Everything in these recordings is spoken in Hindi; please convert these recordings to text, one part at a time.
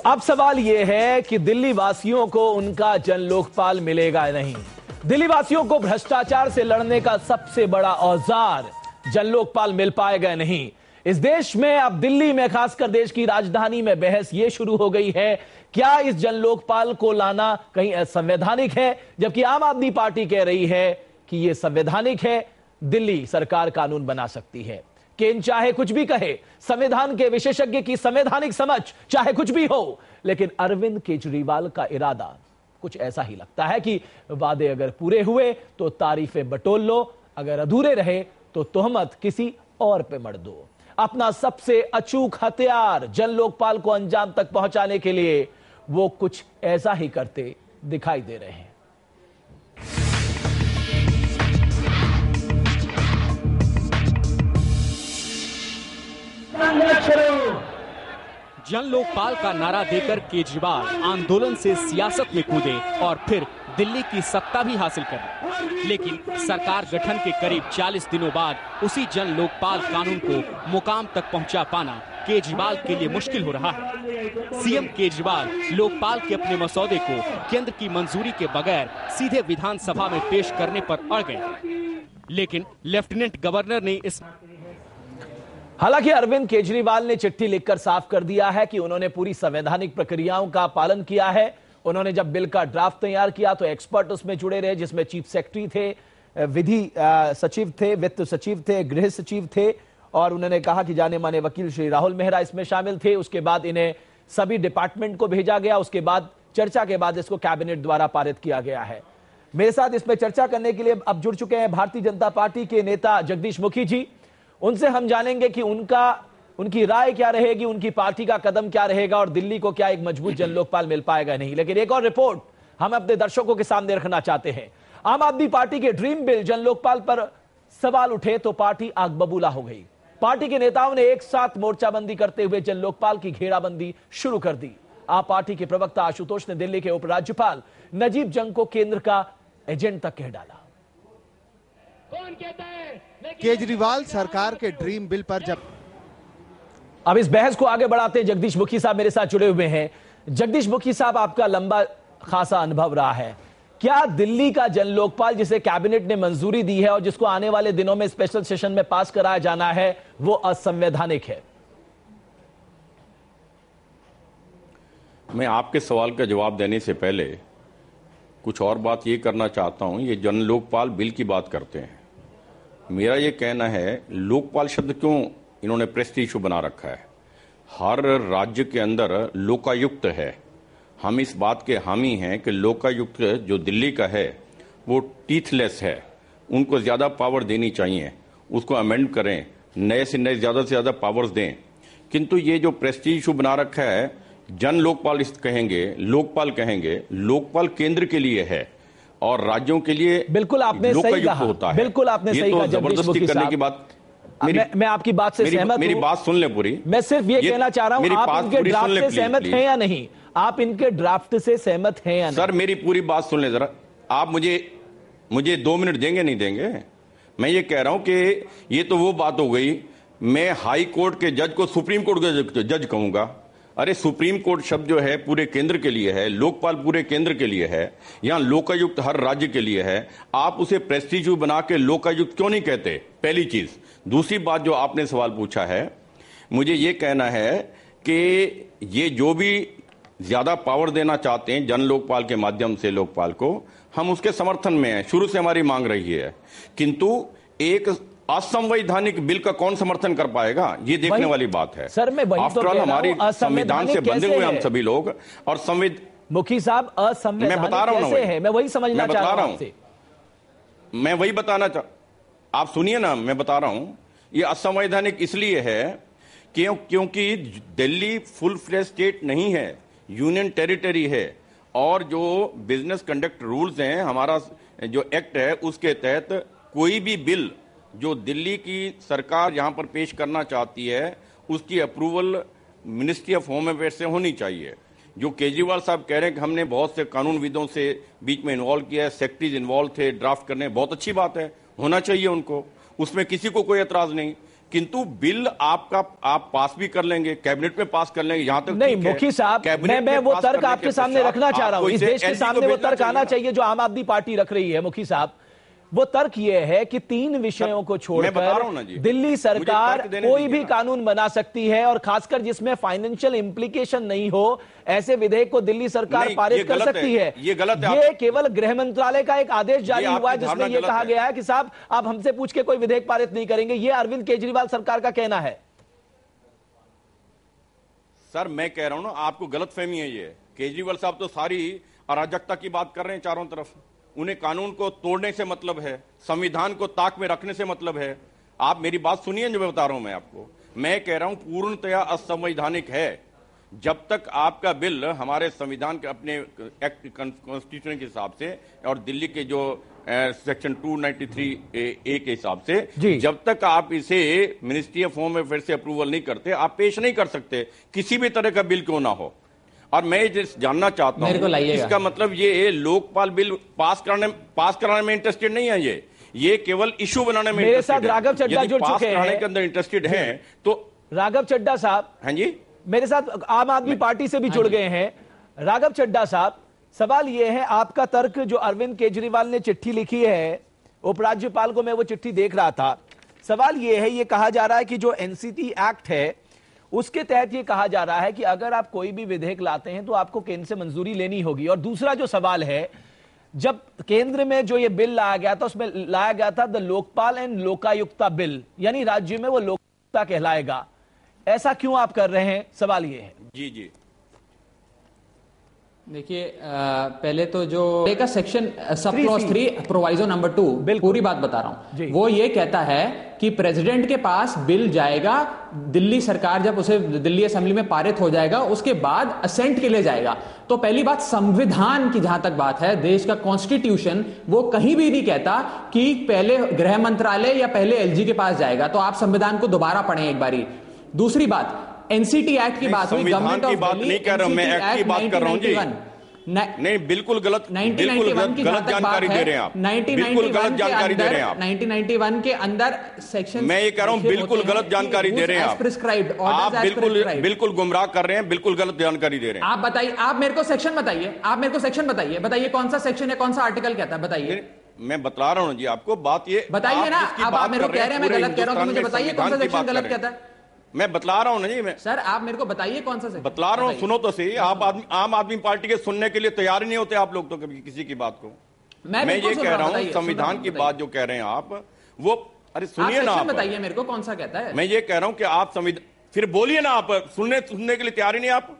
अब सवाल यह है कि दिल्ली वासियों को उनका जन लोकपाल मिलेगा नहीं। दिल्ली वासियों को भ्रष्टाचार से लड़ने का सबसे बड़ा औजार जन लोकपाल मिल पाएगा नहीं। इस देश में अब दिल्ली में, खासकर देश की राजधानी में, बहस यह शुरू हो गई है, क्या इस जन लोकपाल को लाना कहीं असंवैधानिक है? जबकि आम आदमी पार्टी कह रही है कि यह संवैधानिक है, दिल्ली सरकार कानून बना सकती है। केंद्र चाहे कुछ भी कहे, संविधान के विशेषज्ञ की संवैधानिक समझ चाहे कुछ भी हो, लेकिन अरविंद केजरीवाल का इरादा कुछ ऐसा ही लगता है कि वादे अगर पूरे हुए तो तारीफें बटोर लो, अगर अधूरे रहे तो तोहमत किसी और पे मढ़ दो। अपना सबसे अचूक हथियार जन लोकपाल को अंजाम तक पहुंचाने के लिए वो कुछ ऐसा ही करते दिखाई दे रहे हैं। जन लोकपाल का नारा देकर केजरीवाल आंदोलन से सियासत में कूदे और फिर दिल्ली की सत्ता भी हासिल कर। लेकिन सरकार गठन के करीब 40 दिनों बाद उसी जन लोकपाल कानून को मुकाम तक पहुंचा पाना केजरीवाल के लिए मुश्किल हो रहा है। सीएम केजरीवाल लोकपाल के अपने मसौदे को केंद्र की मंजूरी के बगैर सीधे विधानसभा में पेश करने पर अड़ गए, लेकिन लेफ्टिनेंट गवर्नर ने इस हालांकि अरविंद केजरीवाल ने चिट्ठी लिखकर साफ कर दिया है कि उन्होंने पूरी संवैधानिक प्रक्रियाओं का पालन किया है। उन्होंने जब बिल का ड्राफ्ट तैयार किया तो एक्सपर्ट उसमें जुड़े रहे, जिसमें चीफ सेक्रेटरी थे, विधि सचिव थे, वित्त सचिव थे, गृह सचिव थे, और उन्होंने कहा कि जाने माने वकील श्री राहुल मेहरा इसमें शामिल थे। उसके बाद इन्हें सभी डिपार्टमेंट को भेजा गया। उसके बाद चर्चा के बाद इसको कैबिनेट द्वारा पारित किया गया है। मेरे साथ इसमें चर्चा करने के लिए अब जुड़ चुके हैं भारतीय जनता पार्टी के नेता जगदीश मुखी जी। उनसे हम जानेंगे कि उनकी राय क्या रहेगी, उनकी पार्टी का कदम क्या रहेगा और दिल्ली को क्या एक मजबूत जन लोकपाल मिल पाएगा नहीं। लेकिन एक और रिपोर्ट हम अपने दर्शकों के सामने रखना चाहते हैं। आम आदमी पार्टी के ड्रीम बिल जन लोकपाल पर सवाल उठे तो पार्टी आग बबूला हो गई। पार्टी के नेताओं ने एक साथ मोर्चाबंदी करते हुए जन लोकपाल की घेराबंदी शुरू कर दी। आप पार्टी के प्रवक्ता आशुतोष ने दिल्ली के उपराज्यपाल नजीब जंग को केंद्र का एजेंट तक कह डाला। कौन कहता है केजरीवाल सरकार के ड्रीम बिल पर जब अब इस बहस को आगे बढ़ाते हैं, जगदीश मुखी साहब मेरे साथ जुड़े हुए हैं। जगदीश मुखी साहब, आपका लंबा खासा अनुभव रहा है, क्या दिल्ली का जन लोकपाल जिसे कैबिनेट ने मंजूरी दी है और जिसको आने वाले दिनों में स्पेशल सेशन में पास कराया जाना है, वो असंवैधानिक है? मैं आपके सवाल का जवाब देने से पहले कुछ और बात ये करना चाहता हूं। ये जन लोकपाल बिल की बात करते हैं। मेरा ये कहना है, लोकपाल शब्द क्यों इन्होंने प्रेस्टीज इशू बना रखा है? हर राज्य के अंदर लोकायुक्त है। हम इस बात के हामी हैं कि लोकायुक्त जो दिल्ली का है वो टीथलेस है, उनको ज्यादा पावर देनी चाहिए, उसको अमेंड करें, नए से ज्यादा पावर्स दें। किंतु ये जो प्रेस्टीज इशू बना रखा है, जन लोकपाल कहेंगे, लोकपाल कहेंगे, लोकपाल केंद्र के लिए है और राज्यों के लिए बिल्कुल आपने सही कहा, होता है। बिल्कुल आपने सही कहा। जबरदस्ती करने की बात मैं आपकी बात से सहमत हूं। मेरी बात सुन ले पूरी। मैं सिर्फ ये कहना चाह रहा हूं, आप इनके ड्राफ्ट से सहमत हैं या नहीं? आप इनके ड्राफ्ट से सहमत हैं या नहीं? सर, मेरी पूरी बात सुन ले जरा। आप मुझे 2 मिनट देंगे, नहीं देंगे? मैं ये कह रहा हूं कि ये तो वो बात हो गई, मैं हाई कोर्ट के जज को सुप्रीम कोर्ट के जज कहूंगा। अरे सुप्रीम कोर्ट शब्द जो है पूरे केंद्र के लिए है, लोकपाल पूरे केंद्र के लिए है, यहां लोकायुक्त हर राज्य के लिए है। आप उसे प्रेस्टीज बना के लोकायुक्त क्यों नहीं कहते? पहली चीज। दूसरी बात जो आपने सवाल पूछा है, मुझे ये कहना है कि ये जो भी ज्यादा पावर देना चाहते हैं जन लोकपाल के माध्यम से लोकपाल को, हम उसके समर्थन में हैं, शुरू से हमारी मांग रही है। किंतु एक असंवैधानिक बिल का कौन समर्थन कर पाएगा, ये देखने वाली बात है। सर, मैं वही तो कह रहा हूं, हमारी संविधान से बंधे हुए हम सभी लोग, और मुखी साहब असंवैधानिक मैं बता रहा हूं कैसे है? मैं वही समझना चाह रहा हूं। मैं वही बताना आप सुनिए ना, मैं बता रहा हूं। ये असंवैधानिक इसलिए है क्योंकि दिल्ली फुल फ्लेज स्टेट नहीं है, यूनियन टेरिटरी है, और जो बिजनेस कंडक्ट रूल्स हैं, हमारा जो एक्ट है, उसके तहत कोई भी बिल जो दिल्ली की सरकार यहां पर पेश करना चाहती है, उसकी approval ministry of home affairs से होनी चाहिए। जो केजरीवाल साहब कह रहे हैं कि हमने बहुत से कानूनविदों से बीच में इन्वॉल्व किया है, सेक्रेटरीज इन्वॉल्व थे ड्राफ्ट करने, बहुत अच्छी बात है, होना चाहिए उनको, उसमें किसी को कोई एतराज नहीं। किंतु बिल आप पास भी कर लेंगे, कैबिनेट में पास कर लेंगे, यहां तक नहीं मुखी साहब, मैं वो तर्क आपके सामने रखना चाह रहा हूं। इस देश के सामने वो तर्क आना चाहिए जो आम आदमी पार्टी रख रही है। मुखी साहब, वो तर्क ये है कि 3 विषयों को छोड़कर दिल्ली सरकार कोई भी कानून बना सकती है, और खासकर जिसमें फाइनेंशियल इंप्लीकेशन नहीं हो, ऐसे विधेयक को दिल्ली सरकार पारित कर सकती है। ये गलत है। ये केवल गृह मंत्रालय का एक आदेश जारी हुआ है जिसमें यह कहा गया है कि साहब आप हमसे पूछ के कोई विधेयक पारित नहीं करेंगे। ये अरविंद केजरीवाल सरकार का कहना है। सर मैं कह रहा हूं ना, आपको गलतफहमी है। ये केजरीवाल साहब तो सारी अराजकता की बात कर रहे हैं चारों तरफ। उन्हें कानून को तोड़ने से मतलब है, संविधान को ताक में रखने से मतलब है। आप मेरी बात सुनिए जो मैं बता रहा हूं। मैं आपको मैं कह रहा हूं पूर्णतया असंवैधानिक है। जब तक आपका बिल हमारे संविधान के अपने एक्ट कॉन्स्टिट्यूशन के हिसाब से और दिल्ली के जो सेक्शन 293A के हिसाब से, जब तक आप इसे मिनिस्ट्री ऑफ होम अफेयर से अप्रूवल नहीं करते, आप पेश नहीं कर सकते, किसी भी तरह का बिल क्यों ना हो। और मैं जानना चाहता हूं, इसका मतलब ये लोकपाल बिल पास कराने में इंटरेस्टेड नहीं है। ये केवल इशू बनाने में मेरे साथ राघव चड्ढा जुड़ चुके हैं, के अंदर इंटरेस्टेड हैं। तो राघव चड्ढा साहब, हाँ जी, मेरे साथ आम आदमी पार्टी से भी जुड़ गए हैं। राघव चड्ढा साहब, सवाल यह है, आपका तर्क जो अरविंद केजरीवाल ने चिट्ठी लिखी है उपराज्यपाल को, मैं वो चिट्ठी देख रहा था। सवाल यह है, ये कहा जा रहा है कि जो एनसीटी एक्ट है उसके तहत ये कहा जा रहा है कि अगर आप कोई भी विधेयक लाते हैं तो आपको केंद्र से मंजूरी लेनी होगी। और दूसरा जो सवाल है, जब केंद्र में जो ये बिल लाया गया था उसमें लाया गया था the Lokpal and Lokayukta bill, यानी राज्य में वो लोकायुक्ता कहलाएगा। ऐसा क्यों आप कर रहे हैं, सवाल ये है। जी जी, देखिए पहले तो जो का section sub clause 3 proviso number 2 पूरी बात बता रहा हूं। वो ये कहता है कि प्रेसिडेंट के पास बिल जाएगा, दिल्ली सरकार जब उसे दिल्ली असेंबली में पारित हो जाएगा उसके बाद असेंट के लिए जाएगा। तो पहली बात, संविधान की जहां तक बात है, देश का कॉन्स्टिट्यूशन वो कहीं भी नहीं कहता कि पहले गृह मंत्रालय या पहले एलजी के पास जाएगा। तो आप संविधान को दोबारा पढ़ें एक बारी। दूसरी बात, एनसीटी एक्ट की बात हुई, गवर्नमेंट ऑफ दिल्ली नहीं कह रहा हूं, मैं एक्ट की बात कर रहा हूं जी। नहीं, बिल्कुल गलत जानकारी दे रहे हैं आप। 1991 के अंदर सेक्शन, मैं ये कह रहा हूं बिल्कुल गलत जानकारी दे रहे हैं आप। प्रिस्क्राइब्ड आप बिल्कुल गुमराह कर रहे हैं, बिल्कुल गलत जानकारी दे रहे हैं। आप बताइए, आप मेरे को सेक्शन बताइए, बताइए कौन सा सेक्शन है, कौन सा आर्टिकल कहता है, बताइए। मैं बता रहा हूं जी आपको, बात ये बताइए ना। अब आप मेरे को कह रहे हैं मैं गलत कह रहा हूं, तो मुझे बताइए कौन सा सेक्शन गलत कहता है। मैं बतला रहा हूं ना जी। मैं सर आप मेरे को बताइए कौन सा सेक्शन बतला रहा हूं, सुनो तो सही। आप आम आदमी पार्टी के सुनने के लिए तैयार ही नहीं होते आप लोग तो कभी किसी की बात को। मैं ये कह रहा हूं संविधान की बात जो कह रहे हैं आप, वो अरे सुनिए ना, आप बताइए मेरे को कौन सा कहता है। मैं ये कह रहा हूं कि आप संविधान, फिर बोलिए ना, आप सुनने के लिए तैयार ही नहीं आप।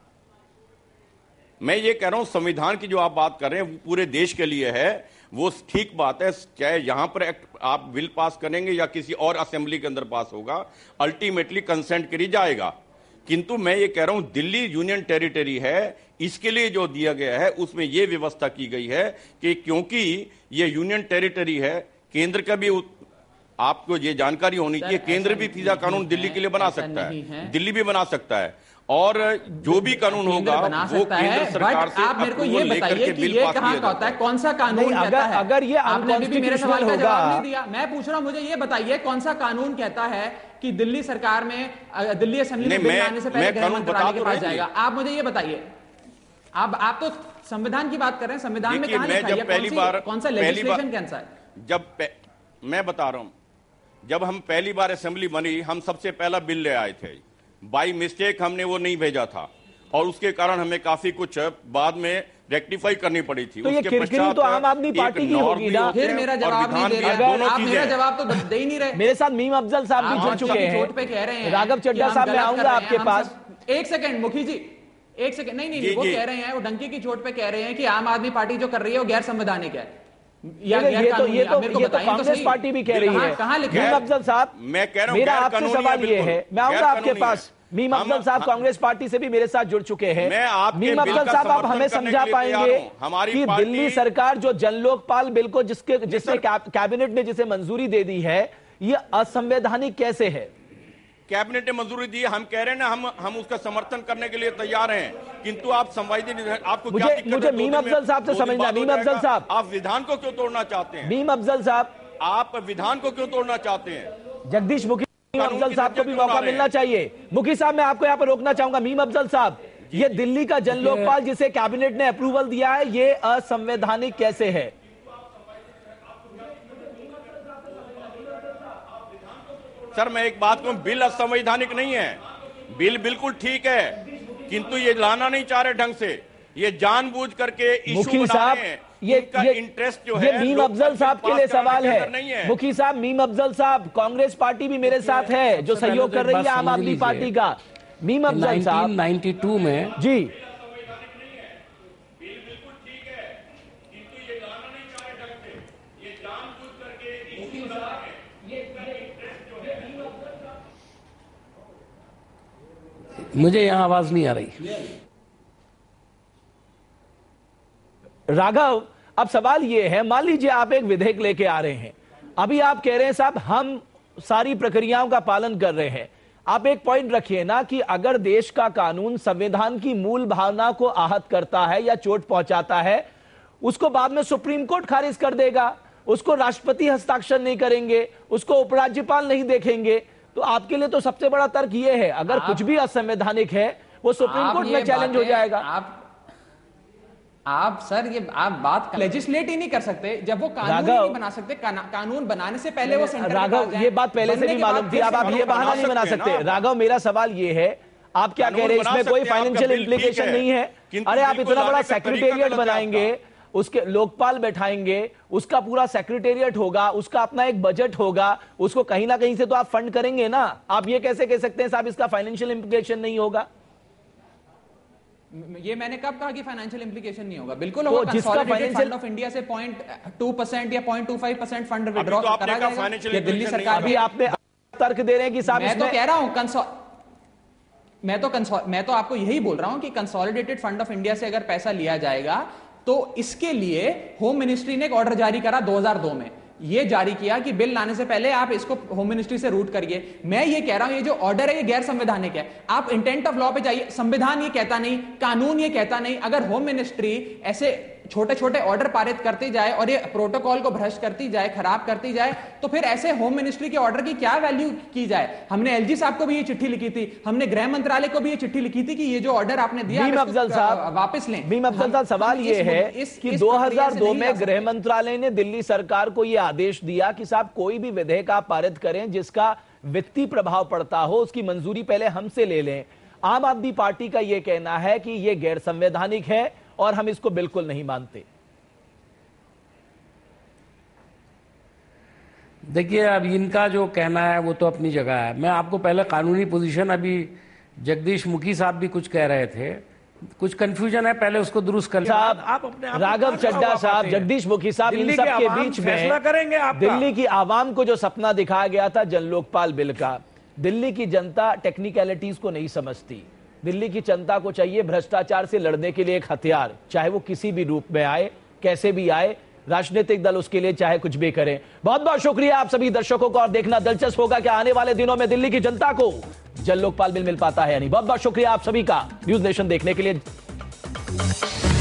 मैं ये कह रहा हूं संविधान की जो आप बात कर रहे हैं वो पूरे देश के लिए है, वो ठीक बात है। चाहे यहां पर एक्ट आप बिल पास करेंगे या किसी और असेंबली के अंदर पास होगा, अल्टीमेटली कंसेंट करी जाएगा। किंतु मैं ये कह रहा हूं दिल्ली यूनियन टेरिटरी है, इसके लिए जो दिया गया है उसमें यह व्यवस्था की गई है कि क्योंकि ये यूनियन टेरिटरी है, केंद्र का भी आपको ये जानकारी होनी चाहिए, केंद्र भी वीजा कानून दिल्ली के लिए बना सकता है, दिल्ली भी बना सकता है, और जो भी कानून होगा वो केंद्र सरकार से आप मेरे को ये बताइए कि ये कहां का होता है, कौन सा कानून कहता है। अगर ये आपने भी मेरे सवाल का जवाब नहीं दिया, मैं पूछ रहा हूं, मुझे ये बताइए कौन सा कानून कहता है कि दिल्ली सरकार में, दिल्ली असेंबली में बिल लाने से पहले गृह मंत्रालय के पास जाएगा। आप मुझे ये बताइए, आप तो संविधान की बात कर रहे हैं, संविधान में कहां लिखा है, कौन सा लेजिस्लेशन कैसा है। जब मैं बता रहा हूं, जब हम पहली बार असेंबली बनी, हम सबसे पहला बिल ले आए थे। बाई मिस्टेक हमने वो नहीं भेजा था और उसके कारण हमें काफी कुछ बाद में रेक्टिफाई करनी पड़ी थी। तो ये किरकिरी तो आम आदमी पार्टी की होगी ना। फिर मेरा जवाब नहीं दे रहे, आप मेरा जवाब तो दे ही नहीं रहे। मेरे साथ मीम अफजल साहब भी जुड़ चुके हैं, चोट पे कह रहे हैं। राघव चड्ढा साहब, मैं आऊंगा आपके पास। एक सेकंड मुखी जी, एक सेकंड। नहीं, वो कह रहे हैं, वो डंकी की चोट पे कह रहे हैं कि आम आदमी पार्टी जो कर रही है वो गैर संवैधानिक है। ये तो कांग्रेस पार्टी भी कह रही है। कहां लिखा है? मीम अफजल साहब, मैं कह रहा हूं मेरा आपसे सवाल ये है, मैं आऊंगा आपके पास। मीम अफजल साहब कांग्रेस पार्टी से भी मेरे साथ जुड़ चुके हैं। मीम अफजल साहब, आप हमें समझा पाएंगे कि दिल्ली सरकार जो जन लोकपाल बिल को जिसने कैबिनेट ने जिसे मंजूरी दे दी है, ये असंवैधानिक कैसे है? कैबिनेट ने मंजूरी दी, हम कह रहे हैं ना, हम उसका समर्थन करने के लिए तैयार हैं, किंतु आप संवैधानिक, आपको क्या दिक्कत है? मुझे मीम अफजल साहब से समझना। मीम अफजल साहब, आप विधान को क्यों तोड़ना चाहते हैं? मीम अफजल साहब, आप विधान को क्यों तोड़ना चाहते हैं? जगदीश मुखी मीम अफजल साहब को भी मौका मिलना चाहिए। मुखी साहब, मैं आपको यहाँ पर रोकना चाहूंगा। मीम अफजल साहब, ये दिल्ली का जन लोकपाल जिसे कैबिनेट ने अप्रूवल दिया है, ये असंवैधानिक कैसे है? सर मैं एक बात कहूं, बिल असंवैधानिक नहीं है, बिल बिल्कुल ठीक है, किंतु ये लाना नहीं चाह रहे ढंग से, ये जानबूझ करके इशू बना रहे हैं। ये इंटरेस्ट जो है, ये मीम अफजल साहब के लिए सवाल है। मुखी साहब, मीम अफजल साहब, कांग्रेस पार्टी भी मेरे साथ है जो सहयोग कर रही है आम आदमी पार्टी का। मीम अफजल साहब 1992 में जी, मुझे यहां आवाज नहीं आ रही। राघव, अब सवाल ये है, मान लीजिए आप एक विधेयक लेके आ रहे हैं, अभी आप कह रहे हैं साहब हम सारी प्रक्रियाओं का पालन कर रहे हैं। आप एक पॉइंट रखिए ना कि अगर देश का कानून संविधान की मूल भावना को आहत करता है या चोट पहुंचाता है, उसको बाद में सुप्रीम कोर्ट खारिज कर देगा, उसको राष्ट्रपति हस्ताक्षर नहीं करेंगे, उसको उपराज्यपाल नहीं देखेंगे। तो आपके लिए तो सबसे बड़ा तर्क ये है, अगर कुछ भी असंवैधानिक है वो सुप्रीम कोर्ट में चैलेंज हो जाएगा। आप सर ये आप बात लेजिस्लेट ही नहीं कर सकते जब वो कानून नहीं बना सकते। कानून बनाने से पहले वो सेंटर राघव, ये बात पहले से भी मालूम थी, अब आप ये बहाना नहीं बना सकते। राघव, मेरा सवाल ये है, आप क्या कह रहे हैं, इसमें कोई फाइनेंशियल इम्प्लीकेशन नहीं है? अरे आप इतना बड़ा सेक्रेटेरिएट बनाएंगे, उसके लोकपाल बैठाएंगे, उसका पूरा सेक्रेटेरिएट होगा, उसका अपना एक बजट होगा, उसको कहीं ना कहीं से तो आप फंड करेंगे ना। आप ये कैसे कह सकते हैं साहब इसका फाइनेंशियल इम्प्लीकेशन नहीं होगा? ये मैंने कब कहा कि फाइनेंशियल इंप्लीकेशन नहीं होगा? बिल्कुल होगा। कंसोलिडेटेड फंड ऑफ इंडिया से 0.2% या 0.25% फंड विड्रॉ करा जाएगा। ये दिल्ली सरकार भी आपने तर्क दे रहे हैं कि साहब, मैं तो कह रहा हूं मैं तो आपको यही बोल रहा हूं कि कंसोलिडेटेड फंड ऑफ इंडिया से अगर पैसा लिया जाएगा तो इसके लिए होम मिनिस्ट्री ने एक ऑर्डर जारी करा 2002 में। ये जारी किया कि बिल लाने से पहले आप इसको होम मिनिस्ट्री से रूट करिए। मैं ये कह रहा हूं ये जो ऑर्डर है ये गैर संवैधानिक है। आप इंटेंट ऑफ लॉ पे जाइए, संविधान ये कहता नहीं, कानून ये कहता नहीं। अगर होम मिनिस्ट्री ऐसे छोटे छोटे ऑर्डर पारित करती जाए और ये प्रोटोकॉल को भ्रष्ट करती जाए, खराब करती जाए, तो फिर ऐसे होम मिनिस्ट्री के ऑर्डर की क्या वैल्यू की जाए? हमने एलजी साहब को भी ये चिट्ठी लिखी थी, हमने गृह मंत्रालय को भी ये चिट्ठी लिखी थी कि ये जो ऑर्डर आपने दिया वापस लें। मीम अफजल साहब, सवाल ये है कि 2002 में गृह मंत्रालय ने दिल्ली सरकार को यह आदेश दिया कि साहब कोई भी विधेयक आप पारित करें जिसका वित्तीय प्रभाव पड़ता हो, उसकी मंजूरी पहले हमसे ले लें। आम आदमी पार्टी का यह कहना है कि यह गैर संवैधानिक है और हम इसको बिल्कुल नहीं मानते। देखिए, अब इनका जो कहना है वो तो अपनी जगह है। मैं आपको पहले कानूनी पोजीशन, अभी जगदीश मुखी साहब भी कुछ कह रहे थे, कुछ कंफ्यूजन है, पहले उसको दुरुस्त कर साहब। आप अपने राघव चड्ढा साहब, जगदीश मुखी साहब, इन सब के बीच में करेंगे दिल्ली की आवाम को जो सपना दिखाया गया था जन लोकपाल बिल का, दिल्ली की जनता टेक्निकलिटीज को नहीं समझती। दिल्ली की जनता को चाहिए भ्रष्टाचार से लड़ने के लिए एक हथियार, चाहे वो किसी भी रूप में आए, कैसे भी आए, राजनीतिक दल उसके लिए चाहे कुछ भी करें। बहुत बहुत शुक्रिया आप सभी दर्शकों को, और देखना दिलचस्प होगा कि आने वाले दिनों में दिल्ली की जनता को जन लोकपाल बिल मिल पाता है या नहीं। बहुत बहुत शुक्रिया आप सभी का न्यूज नेशन देखने के लिए।